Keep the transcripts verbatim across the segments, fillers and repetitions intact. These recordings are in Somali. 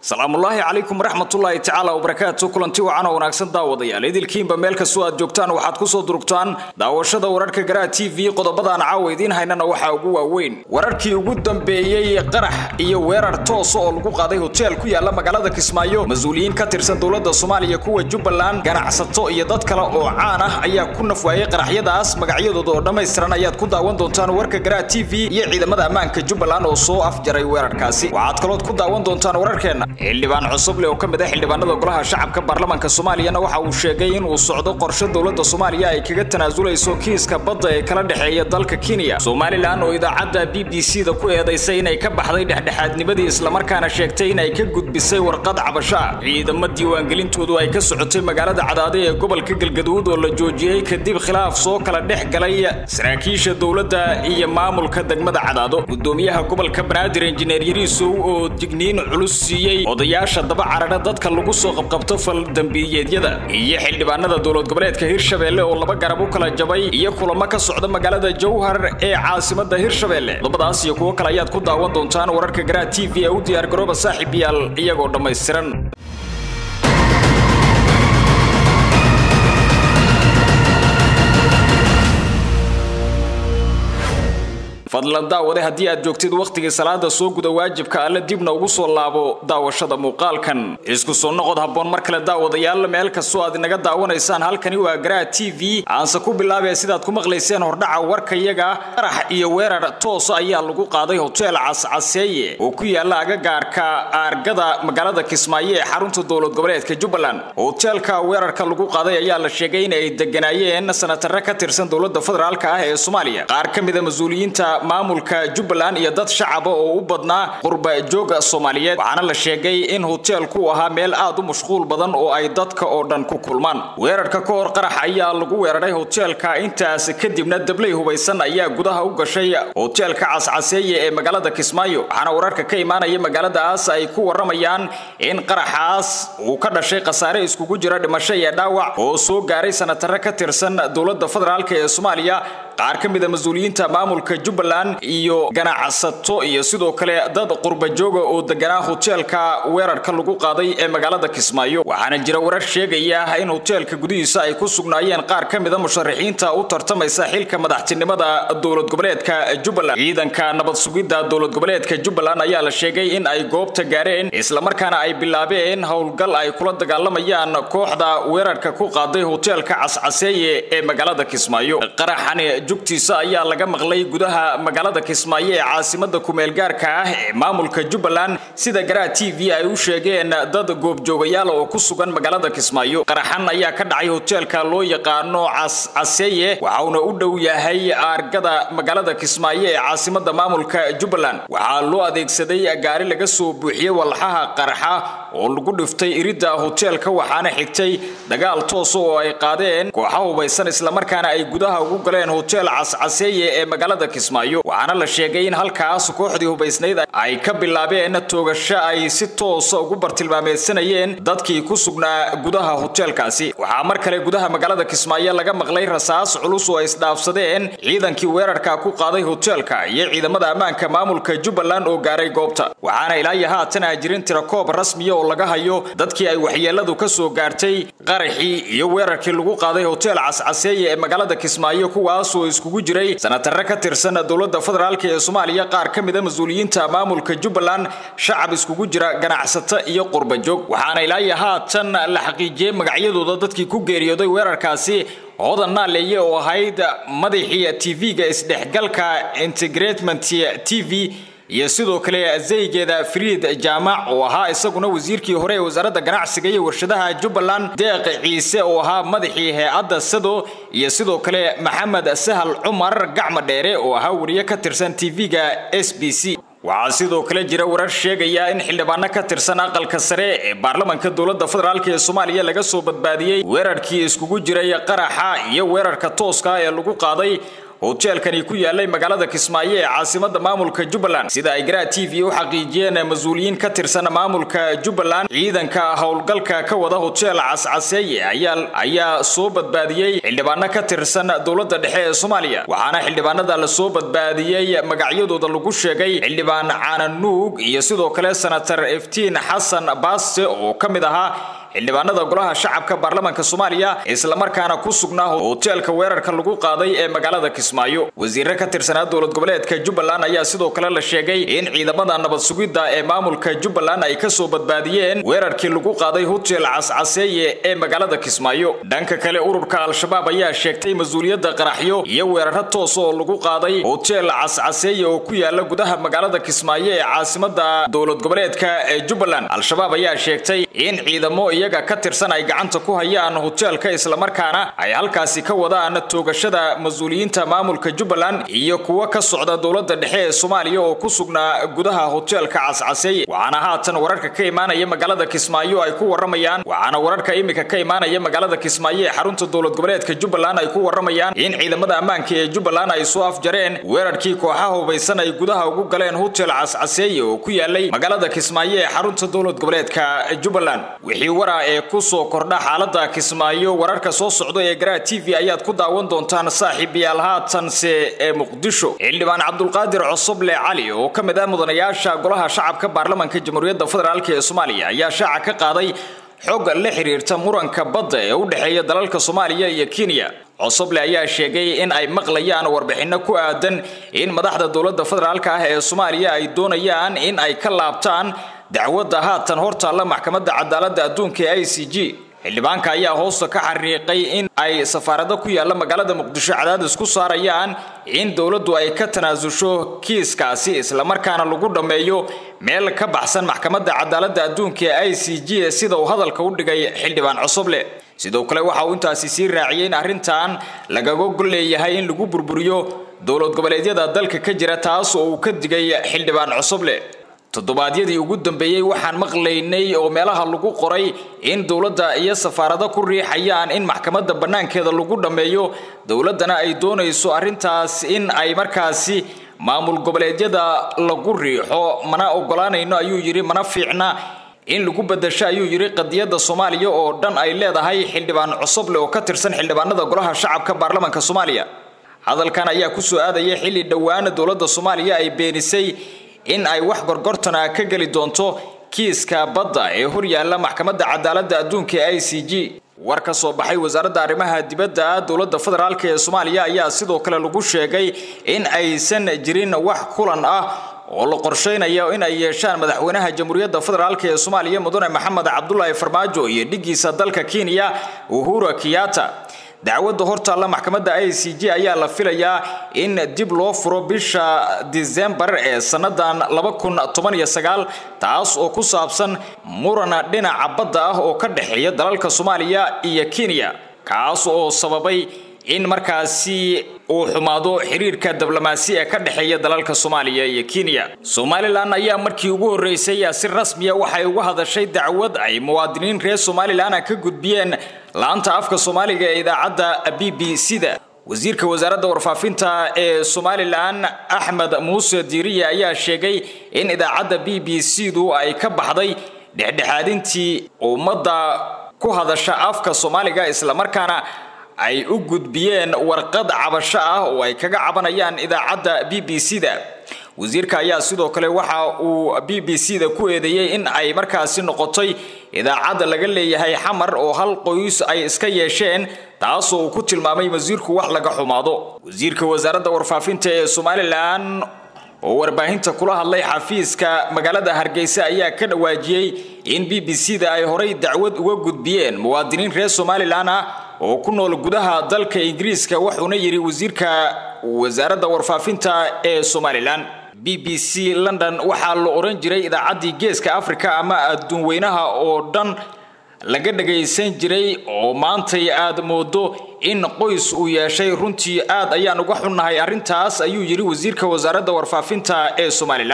السلام الله عليكم ورحمة الله تعالى وبركاته كلنتي وعنا وناكسن داوديال idilkiin ba meel ka soo aad joogtaan waxaad ku soo durugtaan daawashada wararka garaa T V qodobada aan caawidiin haynana waxa ugu waaweyn wararkii ugu dambeeyay qarax iyo weerar toos oo lagu qaaday hotel ku yaala magaalada Kismaayo mas'uuliyiin ka tirsan dawladda Soomaaliya kuwa Jubbaland ganacsato iyo dad kale oo caan ah ayaa ku nafwaayay qaraxyadaas magacyadooda oo dhameystiran ayaad ku daawan doontaan wararka garaa T V iyo ciidamada ammaanka Jubbaland oo soo afjaray weerarkaasi waxaad kaloo ku daawan doontaan wararkeena xildhibaan cusub leh oo kamid ah xildhibaanada golaha shacabka baarlamaanka Soomaaliya waxa uu sheegay in uu socdo qorshe dawladda Soomaaliya ay kaga tanaasuleyso kiiska badda ee kala dhaxeeya dalka Kenya Somaliland oo idaacadda B B C da ku eedeysay inay ka baxday dhexdhexaadnimadii isla markaana sheegtay inay ka gudbisay warqad cabasho ciidamada diiwaangelintoodu ay ka socotay magaalada Cadaade ee gobolka Galgaduud oo la joojiyay kadib khilaaf soo kala dhex galay saraakiisha dawladda iyo maamulka degmada Cadaado gudoomiyaha gobolka Banaadir Engineer Yariisow oo digniin culus siiyay odayaasha daba carada dadka lagu soo qabqabto fal dambiyeedyada iyo xildhibaanada dawlad goboleedka Hirshabelle oo laba garab u kala jabay iyo kulamo ka socda magaalada Jowhar ee caasimadda Hirshabelle labadaas iyo kuwa kale ayaad ku daawan doontaan wararka garaa T V ee u diyaar garooba saaxiibayaal iyagoo dhameystiran fadlan daawade hadii aad joogtid waqtiga salaada soo guda waajibka alla dibna ugu soo laabo daawashada muuqaalkan isku soo noqod haboon mar kale daawadayaal meel ka soo aad inaga daawanaysaan halkani waa garaa T V aansa ku bilaabay sidaad ku maqlayseen hordhaca warkayaga qarax iyo weerar toos ayaa lagu qaaday hotel cascaseeye oo ku yaala agagaarka argada magaalada Kismaayo ee xarunta dawlad goboleedka Jubbaland hotelka weerarka lagu qaaday ayaa la sheegay in ay deganaayeen sanatarka ka tirsan dawladda federaalka ah ee Soomaaliya qaar kamid ah mas'uuliyiinta maamulka Jubbaland iyo dad shacab oo u badnaa qurba jooga Soomaaliyeed waxaana la sheegay in hotelku ahaa meel aad u mashquul badan oo ay dadka oo dhan ku kulmaan weerarka ka hor qarax ayaa lagu weeraray hotelka intaas kadibna dablay hubaysan ayaa gudaha u gashay hotelka cascaseeye ee magaalada Kismaayo waxaana wararka ka imaanaya magaaladaas ay ku waramayaan in qaraxaas uu ka dhashay qasaare iskugu jira dhimasho iyo dhaawac oo soo gaaray sanatarka ka tirsan dawladda federaalka ee Soomaaliya qaar kamid ah mas'uuliyiinta maamulka Jubbaland iyo ganacsato iyo sidoo kale dad qurba jooga oo deganaa hotelka weerarka lagu qaaday ee magaalada Kismaayo waxaana jira warar sheegaya in hotelka gudihiisa ay ku sugnaayeen qaar kamid ah musharaxiinta u tartamaysa xilka madaxtinimada dawlad goboleedka Jubbaland ciidanka nabad sugidda dawlad goboleedka Jubbaland ayaa la sheegay in ay goobta gaareen isla markaana ay bilaabeen howlgal ay kula dagaalamayaan kooxda weerarka ku qaaday hotelka cascaseeye ee magaalada Kismaayo qaraxan jugtiisa ayaa laga maqlay gudaha magaalada Kismaayo ee caasimadda ku meel gaarka ah ee maamulka Jubbaland sida garaa T V ay u sheegeen dad goobjoogayaal oo ku sugan magaalada Kismaayo qaraxan ayaa ka dhacay hotelka loo yaqaano cascaseeye waxaana u dhow yahay argada magaalada Kismaayo ee caasimadda maamulka Jubbaland waxaa loo adeegsaday gaari laga soo buuxiyay walxaha qaraxa oo lagu dhiftay irida hotelka waxaana xigtay dagaal toos oo ay qaadeen kooxo hubaysan isla markaana ay gudaha ugu galeen hotel cascaseeye ee magaalada Kismaayo waxaana la sheegay in halkaas kooxdii hubaysnayd ay ka bilaabeen toogasho ay si toos ah ugu bartilmaameedsanayeen dadkii ku sugnaa gudaha hotelkaasi waxaa mar kale gudaha magaalada Kismaayo laga maqlay rasaas culus oo isdhaafsadeen ciidankii weerarka ku qaaday hotelka iyo ciidamada ammaanka maamulka Jubbaland oo gaaray goobta waxaana ilaa haatan jirin tirakoob rasmi ah oo laga hayo dadkii ay waxyeeladu ka soo gaartay qaraxii iyo weerarkii lagu qaaday hotel cascaseeye ee magaalada Kismaayo kuwaas oo iskugu jiray sanatarka ka tirsan dawladda federaalka ee Soomaaliya qaar kamid ah mas'uuliyiinta maamulka Jubbaland shacab iskugu jira ganacsato iyo qurba joog waxaana ilaa haatan la xaqiijiyay magacyadooda dadkii ku geeriyooday weerarkaasi odanna leeyahay oo ahayd madaxii T V-ga isdhexgalka Integratement T V iyo sidoo kale azaygeeda Fariid Jaamac oo ahaa isaguna wasiirkii hore ee wasaaradda ganacsiga iyo warshadaha Jubbaland Deeq Ciise oo ahaa madaxii hay'adda Sado iyo sidoo kale Maxamed Sahal Cumar Gacmo Dheere oo ahaa wariye ka tirsan T V-ga S B C waxaa sidoo kale jira warar sheegaya in xildhibaano ka tirsan aqalka sare ee baarlamaanka dawladda federaalka ee Soomaaliya laga soo badbaadiyay weerarkii iskugu jiray qaraxa iyo weerarka tooska ee lagu qaaday hoteelkani ku yaalay magaalada Kismaayo ee caasimadda maamulka Jubbaland sida ay Garaa T V u xaqiijiyeen mas'uuliyiin ka tirsan maamulka Jubbaland ciidanka howlgalka ka wada hotel cascaseeye ayaa ayaa soo badbaadiyay xildhibaano ka tirsan dawladda dhexe ee Soomaaliya waxaana xildhibaanada la soo badbaadiyay magacyadooda lagu sheegay xildhibaan Cananuug iyo sidoo kale senator Iftiin Xasan Baaste oo kamid ahaa xildhibaanada golaha shacabka baarlamaanka Soomaaliya isla markaana ku sugnaa hoteelka weerarka lagu qaaday ee magaalada Kismaayo wasiirka ka tirsan dawlad goboleedka Jubbaland ayaa sidoo kale la sheegay in ciidamada nabad sugidda ee maamulka Jubbaland ay ka soo badbaadiyeen weerarkii lagu qaaday hotel cascaseeye ee magaalada Kismaayo dhanka kale ururka al-shabaab ayaa sheegtay mas'uuliyadda qaraxyo iyo weeraro toos oo lagu qaaday hotel cascaseeye oo ku yaala gudaha magaalada Kismaayo ee caasimadda dawlad goboleedka ee Jubbaland al-shabaab ayaa sheegtay in ciidamo iyaga ka tirsan ay gacanta ku hayaan hoteelka isla markaana ay halkaasi ka wadaan toogashada mas'uuliyiinta maamulka Jubbaland iyo kuwa ka socda dawladda dhexe ee Soomaaliya oo ku sugnaa gudaha hoteelka cascaseeye waxaana haatan wararka ka imaanaya magaalada Kismaayo ay ku waramayaan waxaana wararka imika ka imaanaya magaalada Kismaayo ee xarunta dawlad goboleedka Jubbaland ay ku waramayaan in ciidamada ammaanka ee Jubbaland ay soo afjareen weerarkii kooxaha hubaysan ay gudaha ugu galeen hotel cascaseeye oo ku yaalay magaalada Kismaayo ee xarunta dawlad goboleedka Jubbaland wixii wara ee ku soo kordha xaaladda Kismaayo wararka soo socda ee Garaa T V ayaad ku daawan doontaan saaxiibayaal haatan se ee Muqdisho xildhibaan Cabdulqaadir Cusuble Cali oo kamid ah mudanayaasha golaha shacabka baarlamaanka Jamhuuriyadda Federaalka ee Soomaaliya ayaa shaaca ka qaaday xog la xiriirta muranka badda ee u dhaxeeya dalalka Soomaaliya iyo Kenya Cusuble ayaa sheegay in ay maqlayaan warbixino ku aadan in madaxda dawladda federaalka ah ee Soomaaliya ay doonayaan in ay ka laabtaan dacwadda haatan hortaalla maxkamadda cadaaladda adduunka ee I C J xildhibaanka ayaa hoosta ka xariiqay in ay safaarada ku yaala magaalada Muqdisho cadaadis ku saarayaan in dawladdu ay ka tanaasusho kiiskaasi isla markaana lagu dhameeyo meel ka baxsan maxkamadda cadaaladda adduunka ee I C J sida uu hadalka u dhigay xildhibaan Cusuble sidoo kale waxa uu intaasi sii raaciyay in arrintan lagaga goleeyahay in lagu burburiyo dawlad goboleedyada dalka ka jira taas oo uu ka digay xildhibaan Cusuble todobaadyadii ugu dambeeyay waxaan maqlaynay oo meelaha lagu qoray in dawladda iyo safaarada ku riixayaan in maxkamadda banaankeeda lagu dhameeyo dawladana ay doonayso arrintaas in ay markaasi maamul goboleedyada lagu riixo mana ogolaanayno ayuu yiri mana fiicna in lagu bedesho ayuu yiri qadiyada Soomaaliya oo dhan ay leedahay xildhibaan Cusuble oo ka tirsan xildhibaanada golaha shacabka baarlamaanka Soomaaliya hadalkan ayaa ku soo aadaya xilli dhawaan dawladda Soomaaliya ay beenisay in ay wax gorgortana ka gali doonto kiiska badda ee hor yaalla maxkamadda cadaaladda adduunka ee I C J war ka soo baxay wasaaradda arrimaha dibadda dawladda federaalka ee Soomaaliya ayaa sidoo kale lagu sheegay in aysan jirin wax kulan ah oo la qorsheynayo in ay yeeshaan madaxweynaha Jamhuuriyadda Federaalka ee Soomaaliya Mudane Maxamed Cabdullaahi Farmaajo iyo dhigiisa dalka Kenya Uhuru Kenyatta dacwadda hortaalla maxkamadda I C J ayaa la filayaa in dib loo furo bisha December ee sanadan laba kun toban iyo sagaal taas oo ku saabsan murana dhinaca badda ah oo ka dhaxeeya dalalka Soomaaliya iyo Kenya kaas oo sababay in markaasi uu xumaado xiriirka diblomaasi ee ka dhaxeeya dalalka Soomaaliya iyo Kenya Somaliland ayaa markii ugu horeysay si rasmi ah waxay uga hadashay dacwad ay muwaadiniin reer Somaliland ka gudbiyeen laanta afka Soomaaliga ee idaacadda B B C da wasiirka wasaaradda warfaafinta ee Somaliland Axmed Muuse Diiriye ayaa sheegay in idaacadda B B C du ay ka baxday dhexdhexaadintii ummadda ku hadasha afka Soomaaliga isla markaana ay u gudbiyeen warqad cabasho ah oo ay kaga cabanayaan idaacadda B B C da wasiirka ayaa sidoo kale waxa uu B B C da ku eedeeyay in ay markaasi noqotay idaacadda laga leeyahay xamar oo hal qoys ay iska yeesheen taas oo ku tilmaamay wasiirku wax laga xumaado wasiirka wasaaradda warfaafinta ee Somaliland oo warbaahinta kula hadlay xafiiska magaalada Hargeysa ayaa ka dhawaajiyay in B B C da ay horay dacwad uga gudbiyeen muwaadiniin reer Somaliland ah oo ku nool gudaha dalka Ingiriiska wuxuuna yiri wasiirka wasaaradda warfaafinta ee Somaliland B B C London waxa la oran jiray idaacadii geeska Afrika ama adduun weynaha oo dhan laga dhageysan jiray oo maanta aad moodo in qoys uu yeeshay runtii aad ayaan uga xunnahay arrintaas ayuu yiri wasiirka wasaaradda warfaafinta ee Somaliland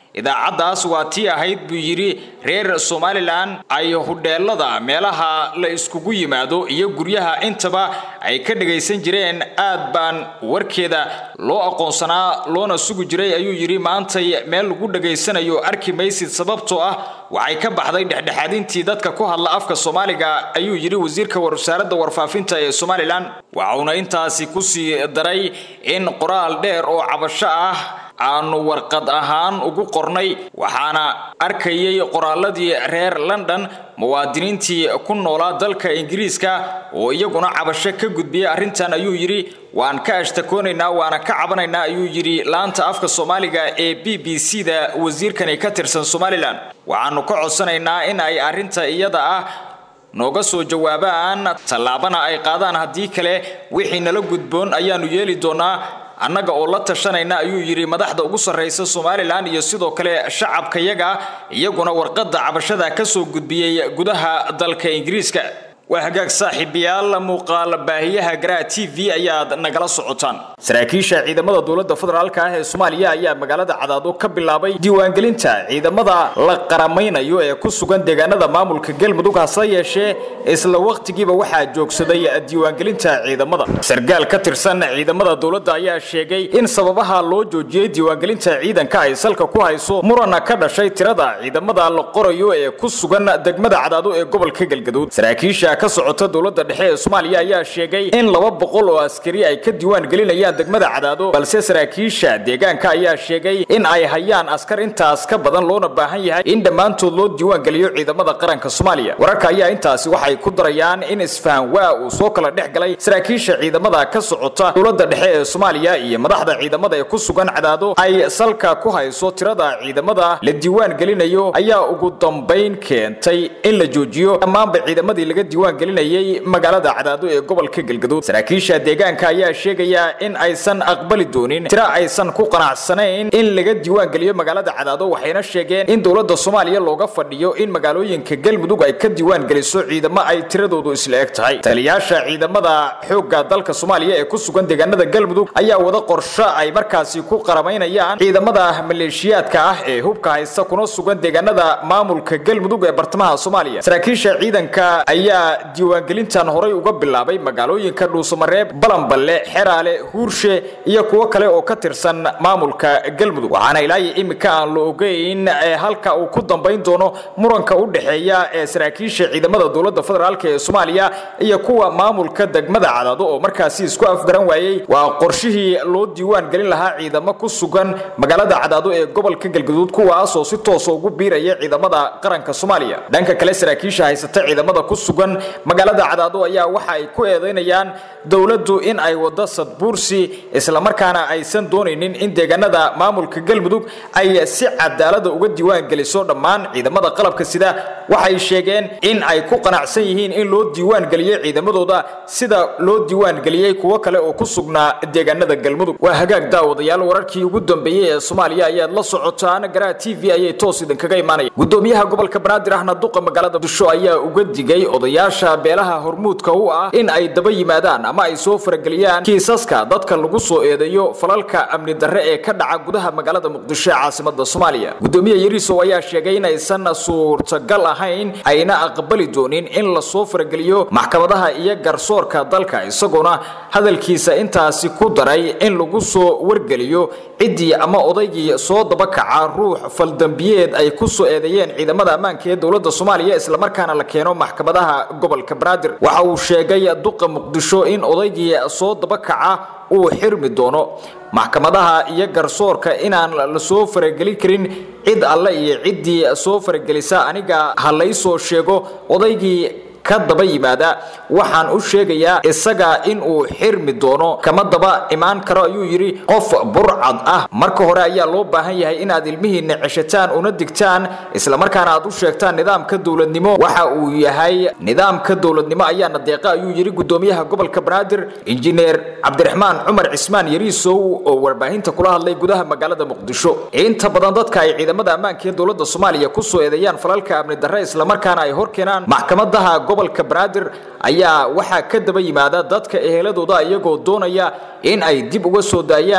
idaacadaas waa tii ahayd buu yiri reer Somaliland ay hudheelada meelaha la iskugu yimaado iyo guryaha intaba ay ka dhageysan jireen aad baan warkeeda loo aqoonsanaa loona sugu jiray ayuu yiri maanta meel lagu dhageysanayo arki maysid sababtoo ah waxay ka baxday dhexdhexaadintii dadka ku hadla afka Soomaaliga ayuu yiri wasiirka wasaaradda warfaafinta ee Somaliland waxauna intaasi ku sii daray in qoraal dheer oo cabasho ah aanu warqad ahaan ugu qornay waxaana arkayay qoraaladii reer London muwaadiniintii ku noolaa dalka Ingiriiska oo iyaguna cabasho ka gudbiyay arintan ayuu yiri waan ka ashtakoonaynaa waana ka cabanaynaa ayuu yiri laanta afka Soomaaliga ee B B C da wasiirkan ka tirsan Somaliland waxaanu ka codsanaynaa in ay arinta iyada ah nooga soo jawaabaan talaabana ay qaadaan hadii kale wixii nala gudboon ayaanu yeeli doonaa annaga oo la tashanayna ayuu yiri madaxda ugu sareysa Somaliland iyo sidoo kale shacabka yaga iyaguna warqadda cabashada ka soo gudbiyay gudaha dalka Ingiriiska وهجاك صاحب يلا مقال باهيها جرا تي في أياد نجلا سعوتان سراكيش عيدا مضى دولة فدرال كاه الصومالية أياد مقالة عدادو كبل لابي ديوان جلنتا عيدا مضى لقرامين أيوة يكسو جن دجانا ذا معمول كجل مدوك عصاية شيء إسلا وقت جيبه واحد جوك سدي الديوان جلنتا عيدا مضى سرجال كتر سنة عيدا مضى دولة أياد شيء جاي إن سببها لوجو جي ديوان جلنتا عيدا كاي سلك كوها يسو مرنا كذا شيء ترى عيدا مضى لقرا يو يكسو جن دجمدا عدادو قبل كجل جدود سراكيش كسعوت دولة الدحية الصومالية يا شيء إن لو بقول عسكري أي كديوان قليل يا دقمة عدادو بل سراكيش ديجان كايا شيء إن أي هيان عسكر أنت عسكر بدن لون بهاي إن دمان تولد ديوان قليل إذا ماذا قرن كالصومالية وركايا أنت سوحي كدريان إن إسفان وسوق الدح قليل سراكيش إذا ماذا كسعوت دولة الدحية الصومالية يا مدحض إذا ماذا يكسو جن عدادو أي سلكا كوهاي صوت رضا إذا ماذا للديوان قليل يو أيا وجودهم بين كنتي إلا جوجيو أمام بعيد ماذا اللي قد ديوان قليل magaalada cadaado ee gobolka galgaduud saraakiisha deegaanka ayaa sheegaya in aysan aqbali doonin tira aysan ku qanacsanayn in laga diiwaan galiyo magaalada cadaado waxayna sheegeen in dawladda Soomaaliya looga fadhiyo in magaalooyinka galmudug ay ka diiwaan galiso ciidamo ay tiradoodu isla eg tahay taliyaasha ciidamada xoogga dalka Soomaaliya ee ku sugan deegaanada galmudug ayaa wada qorshe ay markaasi ku qarameynayaan ciidamada maleeshiyaadka ah ee hubka haysta kuna sugan deegaanada maamulka galmudug ee bartamaha Soomaaliya saraakiisha ciidanka ayaa diiwaan gelintan horay uga bilaabay magaalooyinka Dhuusamareeb Balanballe Xeraale Huurshe iyo kuwa kale oo ka tirsan maamulka galmudug waxaana ilaa imika aan loo ogeyn halka uu ku dambeyn doono muranka u dhaxeeya ee saraakiisha ciidamada dawladda federaalka ee Soomaaliya iyo kuwa maamulka degmada Cadaado oo markaasi isku afgaran waayay waa qorshihii loo diiwaan gelin lahaa ciidamo ku sugan magaalada Cadaado ee gobolka galgaduud kuwaas oo si toos ah ugu biiraya ciidamada qaranka Soomaaliya dhanka kale saraakiisha haysata ciidamada ku sugan magaalada cadaado ayaa waxa ay ku eedeynayaan dawladdu in ay wada sadbuursi isla markaana aysan doonaynin in deegaanada maamulka galmudug ay si cadaalad uga diiwaan geliso dhammaan ciidamada qalabka sida waxay sheegeen in ay ku qanacsan yihiin in loo diiwaan geliyo ciidamadooda sida loo diiwaan geliyay kuwa kale oo ku sugnaa deegaanada galmudug waa hagaag daawadayaal wararkii ugu dambeeyay ee Soomaaliya ayaa la socotaan garaa T V ayay toos idin kaga imaanay gudoomiyaha gobolka Banaadir ahna duqa magaalada Busho ayaa uga digay odayaasha beelaha hormuudka u ah in ay daba yimaadaan ama ay soo farageliyaan kiisaska dadka lagu soo eedeeyo falalka amni darre ee ka dhaca gudaha magaalada Muqdisho caasimadda Soomaaliya gudoomiyaha Yariso ayaa sheegay in aysan suurtagal ahayn ayna aqbali doonin in la soo farageliyo maxkamadaha iyo garsoorka dalka isagoona hadalkiisa intaasi ku daray in lagu soo wargeliyo cidii ama odaygii soo daba kaca ruux faldambiyeed ay ku soo eedeeyeen ciidamada ammaanka ee dawladda Soomaaliya isla markaana la keeno maxkamadaha gobolka Banaadir waxa uu sheegay duqa Muqdisho in odaygii soo daba kaca uu xirmi doono maxkamadaha iyo garsoorka inaan la soo faragelin karin cid alle iyo cidii soo faragelisa aniga halay soo sheego odaygii ka daba yimaada waxaan u sheegayaa isaga in uu xirmi doono kama daba imaan karo ayuu yiri qof burcad ah marka hore ayaa loo baahan yahay in aad ilmihiina ceshataan una digtaan isla markaana aad u sheegtaan nidaamka dawladnimo waxa uu yahay nidaamka dawladnimo ayaa nadeeqa ayuu yiri gudoomiyaha gobolka Banaadir injineer Cabdiraxmaan Cumar Cismaan Yariso oo warbaahinta kula hadlay gudaha magaalada Muqdisho inta badan dadka ay ciidamada ammaanka ee dawladda Soomaaliya ku soo eedeeyaan falalka amni darre isla markaana ay hor keenaan maxkamadaha gobolka Banaadir ayaa waxa ka daba yimaada dadka eheladooda iyagoo doonaya in ay dib uga soo daayaan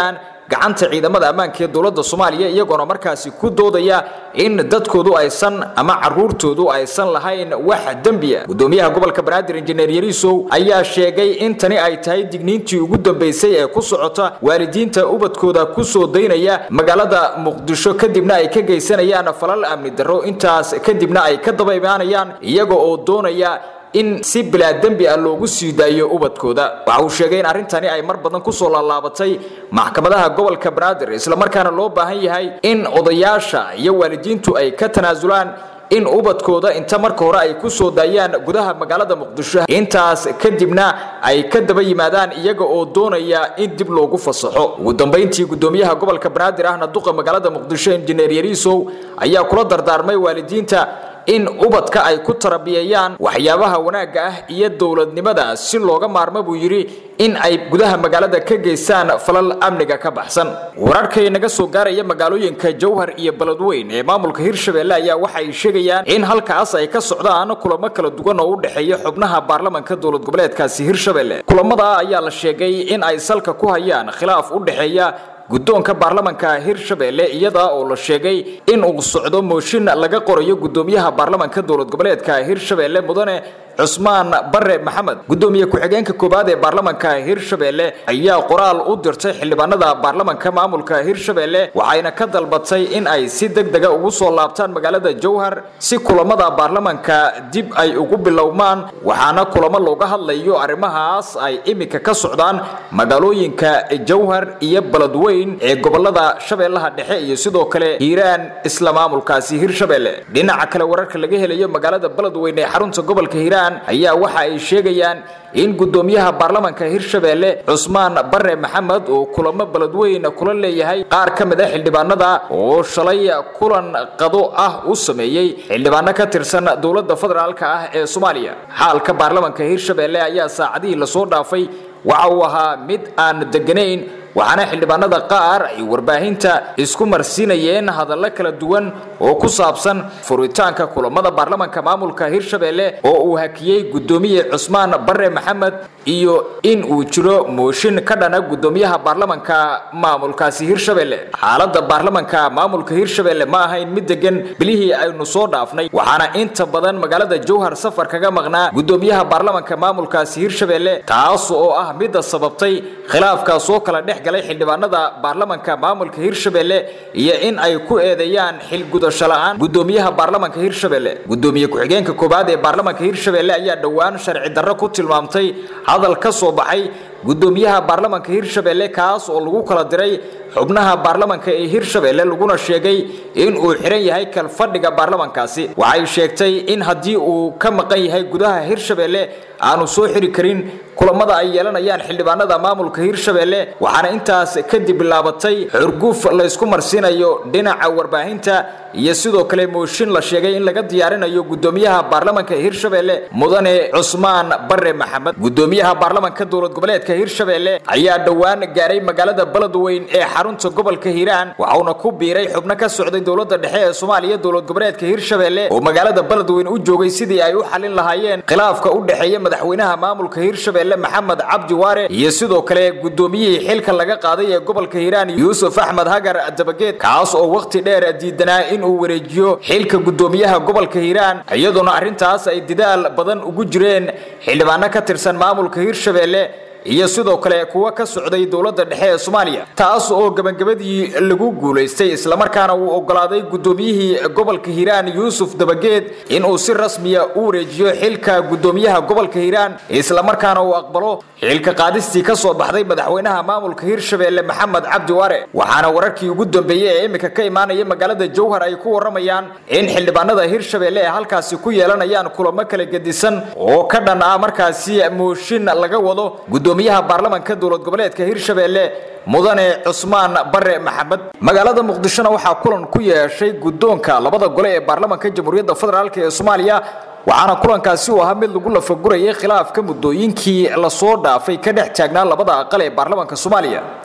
gacanta ciidamada ammaanka ee dawladda Soomaaliya iyagoo markaasi ku doodaya in dadkoodu aysan ama caruurtoodu aysan lahayn wax dambiya. Gudoomiyaha gobolka Banaadir Injineer Yarisow ayaa sheegay in tani ay tahay digniintii ugu dambeysay ee ku socota waalidiinta ubadkooda ku soo daynaya magaalada Muqdisho kadibna ay ka geysanayaan falal amni darro intaas kadibna ay ka daba imaanayaan iyaga oo doonaya in si bilaa dambi ah loogu sii daayo ubadkooda. Waxa uu sheegay in arintani ay mar badan ku soo laalaabatay maxkamadaha gobolka Banaadir isla markaana loo baahan yahay in odayaasha iyo waalidiintu ay ka tanaasulaan in ubadkooda inta marka hore ay ku soo daayaan gudaha magaalada Muqdisho intaas kadibna ay ka daba yimaadaan iyaga oo doonaya in dib loogu fasaxo. Ugu dambeyntii gudoomiyaha gobolka Banaadir ahna duqa magaalada Muqdisho Injineer Yarisow ayaa kula dardaarmay waalidiinta in ubadka ay ku tarbiyayaan waxyaabaha wanaaga ah iyo dawladnimada si looga maarmo buu yiri in ay gudaha magaalada ka geystaan falal amniga ka baxsan. Wararka inaga soo gaaraya magaalooyinka Jowhar iyo Beledweyne ee maamulka Hirshabelle ayaa waxa ay sheegayaan in halkaas ay ka socdaan kulamo kala duwan oo u dhaxeeya xubnaha baarlamaanka dawlad goboleedkaasi Hirshabelle. Kulamada ayaa la sheegay in ay salka ku hayaan khilaaf u dhaxeeya guddoonka baarlamaanka Hirshabelle iyada oo la sheegay in uu socdo mooshin laga qorayo gudoomiyaha baarlamaanka dawlad goboleedka Hirshabelle mudane Cusmaan Barre Maxamed. Gudoomiye ku-xigeenka koobaad ee baarlamaanka Hirshabelle ayaa qoraal u dirtay xildhibaanada baarlamaanka maamulka Hirshabelle waxayna ka dalbatay in ay si degdeg ah ugu soo laabtaan magaalada Jowhar si kulamada baarlamaanka dib ay ugu bilowmaan waxaana kulamo looga hadlayo arrimahaas ay imika ka socdaan magaalooyinka Jowhar iyo Beledweyne ee gobolada Shabeellaha Dhexe iyo sidoo kale Hiiraan isla maamulkaasi Hirshabelle. Dhinaca kale wararka laga helayo magaalada Beledweyne ee xarunta gobolka Hiiraan ayaa waxa ay sheegayaan in gudoomiyaha baarlamaanka Hirshabelle Cusmaan Barre Maxamed oo kulamo Beledweyne kula leeyahay qaar ka mid ah xildhibaanada oo shalay kulan qado ah u sameeyay xildhibaano ka tirsan dawladda federaalka ah ee Soomaaliya. Xaalka baarlamaanka Hirshabelle ayaa saacadii la soo dhaafay waxa uu ahaa mid aan deganayn waxaana xildhibaanada qaar ay warbaahinta isku marsiinayeen hadallo kala duwan oo ku saabsan furitaanka kulamada baarlamaanka maamulka Hirshabelle oo uu hakiyay gudoomiye Cusmaan Barre Maxamed iyo in uu jiro mooshin ka dhana gudoomiyaha baarlamaanka maamulkaasi Hirshabelle. Xaaladda baarlamaanka maamulka Hirshabelle ma ahayn mid degan bilihii aynu soo dhaafnay waxaana inta badan magaalada Jowhar safar kaga maqnaa gudoomiyaha baarlamaanka maamulkaasi Hirshabelle taas oo ah mid sababtay khilaafkaas oo kala dhex galay xildhibaanada baarlamaanka maamulka Hirshabelle iyo in ay ku eedeeyaan xil gudasho la'aan gudoomiyaha baarlamaanka Hirshabelle. Gudoomiye ku-xigeenka koobaad ee baarlamaanka Hirshabelle ayaa dhawaan sharci darro ku tilmaamtay hadal ka soo baxay gudoomiyaha baarlamaanka Hirshabelle kaas oo lagu kala diray xubnaha baarlamaanka ee Hirshabelle laguna sheegay in uu xiran yahay kal fadhiga baarlamaankaasi. Waxay sheegtay in haddii uu ka maqan yahay gudaha Hirshabelle aanu soo xiri karin kulamada ay yeelanayaan xildhibaanada maamulka Hirshabelle waxaana intaas kadib bilaabatay xurguf la isku marsiinayo dhinaca warbaahinta iyo sidoo kale mooshin la sheegay in laga diyaarinayo gudoomiyaha baarlamaanka Hirshabelle mudane Cusmaan Barre Maxamed. Gudoomiyaha baarlamaanka dawlad goboleedka Hirshabelle ayaa dhawaan gaaray magaalada Beledweyne ee xarunta gobolka Hiiraan waxaana ku biiray xubno ka socday dawladda dhexe ee Soomaaliya dawlad goboleedka Hirshabelle oo magaalada Beledweyne u joogay sidii ay u xalin lahaayeen khilaafka u dhaxeeya madaxweynaha maamulka Hirshabelle Maxamed Cabdi Waare iyo sidoo kale gudoomiyihii xilka laga qaaday ee gobolka Hiiraan Yuusuf Axmed Hagar Dabageed kaas oo waqti dheer diidanaa in uu wareejiyo xilka gudoomiyaha gobolka Hiiraan iyadoo arintaas ay didaal badan ugu jireen xildhibaano ka tirsan maamulka Hirshabelle iyo sidoo kale kuwa ka socday dawladda dhexe ee Soomaaliya taas oo gabagabadii lagu guuleystay isla markaana uu ogolaaday gudoomiyihii gobolka Hiiraan Yuusuf Dabageed in uu si rasmi ah u wareejiyo xilka gudoomiyaha gobolka Hiiraan isla markaana uu aqbalo xilka qaadistii ka soo baxday madaxweynaha maamulka Hirshabelle Maxamed Cabdi Waare. Waxaana wararkii ugu dambeeyay ee imika ka imaanaya magaalada Jowhar ay ku waramayaan in xildhibaanada Hirshabelle ay halkaasi ku yeelanayaan kulamo kala gedisan oo ka dhan ah markaasi mooshin laga wado gudoomiyaha baarlamaanka dawlad goboleedka Hirshabelle mudane Cusmaan Barre Maxamed. Magaalada Muqdisho waxa kulan ku yeeshay gudoonka labada gole ee baarlamaanka Jamhuuriyadda Federaalka ee Soomaaliya waxaana kulankaasi uu ahaa mid lagu lafagurayay khilaafka muddooyinkii la soo dhaafay ka dhex taagnaa labada aqal ee baarlamaanka Soomaaliya.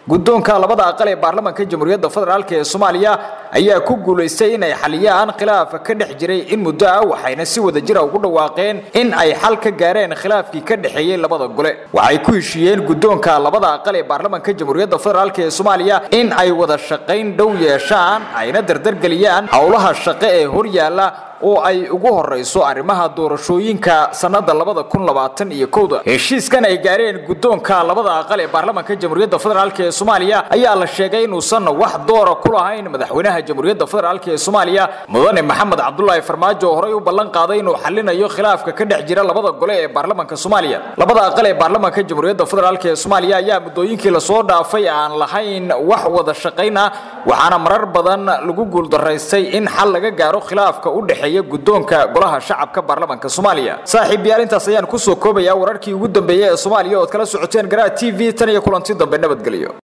guddoonka labada aqal ee baarlamaanka Jamhuuriyadda Federaalka ee Soomaaliya ayaa ku guuleystay in ay xaliyaan khilaaf ka dhex jiray in muddo ah waxayna si wada jir ah ugu dhawaaqeen in ay xal ka gaareen khilaafkii ka dhaxeeyay labada gole waxay ku heshiiyeen guddoonka labada aqal ee baarlamaanka Jamhuuriyadda Federaalka ee Soomaaliya in ay wada shaqayn dhow yeeshaan ayna dardar galiyaan hawlaha shaqo ee hor yaala oo ay ugu horeyso arrimaha doorashooyinka sanada labada kun labaatan iyo kow heshiiskan ay gaareen guddoonka labada aqal ee baarlamaanka Jamhuuriyadda Federaalka ee Soomaaliya ayaa la sheegay inuu san wax door ku lahayn madaxweynaha Jamhuuriyadda Federaalka ee Soomaaliya mudane Maxamed Cabdullaahi Farmaajo oo horay u ballan qaaday inuu xalinayo khilaafka ka dhex jira labada gole ee baarlamaanka Soomaaliya labada aqal ee baarlamaanka Jamhuuriyadda Federaalka ee Soomaaliya ayaa muddooyinkii la soo dhaafay aan lahayn wax wada shaqayn ah waxaana marar badan lagu guuldareystay in xal laga gaaro khilaafka u dhaxeeya guddoonka golaha shacabka baarlamaanka Soomaaliya saaxiibayaal intaas ayaan ku soo koobayaa wararkii ugu dambeeyay ee Soomaaliya oo kala socoteen Garaa T V tan iyo kulanti dambe nabadgelyo.